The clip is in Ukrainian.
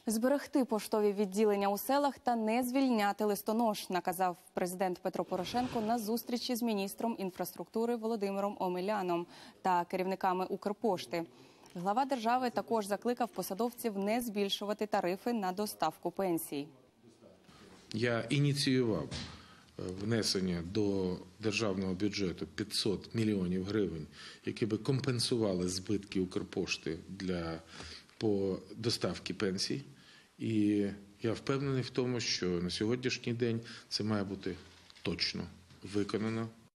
Зберегти поштові відділення у селах та не звільняти листонож, наказав президент Петро Порошенко на зустрічі з міністром інфраструктури Володимиром Омеляном та керівниками Укрпошти. Глава держави також закликав посадовців не збільшувати тарифи на доставку пенсій. Я ініціював внесення до державного бюджету 500 мільйонів гривень, які би компенсували збитки Укрпошти по доставці пенсій. І я впевнений в тому, що на сьогоднішній день це має бути точно виконано.